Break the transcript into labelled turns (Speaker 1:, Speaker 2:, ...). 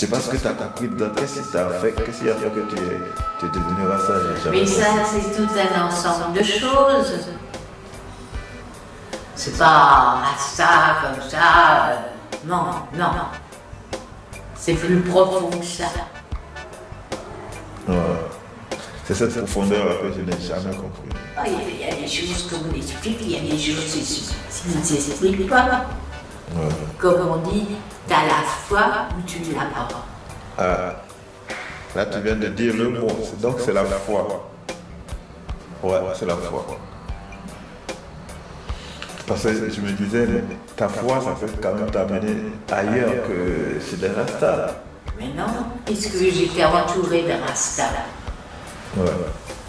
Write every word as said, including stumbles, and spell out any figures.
Speaker 1: C'est parce que tu as compris dedans. Qu'est-ce qui t'a fait, qu'est-ce qui a fait que tu es, tu es devenu Rasta?
Speaker 2: Mais ça, c'est tout un ensemble de choses. C'est pas Rasta comme ça. Euh, non, non. C'est plus profond que ça.
Speaker 1: Ouais. C'est cette profondeur que je n'ai jamais compris.
Speaker 2: Oh, il y a des choses qu'on explique, il y a des choses qui ne s'expliquent pas.
Speaker 1: Ouais.
Speaker 2: Comme on dit, tu as la foi ou tu ne l'as pas.
Speaker 1: Ah, là, tu viens de dire le mot. Donc, c'est la foi. Ouais, c'est la foi. Parce que je me disais, ta foi, ça peut quand même t'amener ailleurs que chez les Rastas.
Speaker 2: Mais non, puisque j'étais entourée de Rasta.
Speaker 1: Ouais.